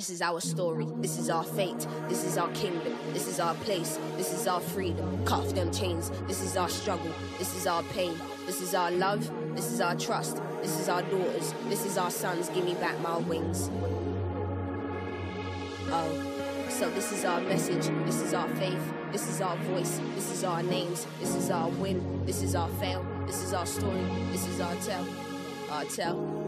This is our story, this is our fate, this is our kingdom, this is our place, this is our freedom. Cut off them chains, this is our struggle, this is our pain, this is our love, this is our trust, this is our daughters, this is our sons. Give me back my wings. Oh, so this is our message, this is our faith, this is our voice, this is our names, this is our win, this is our fail, this is our story, this is our tell, our tell.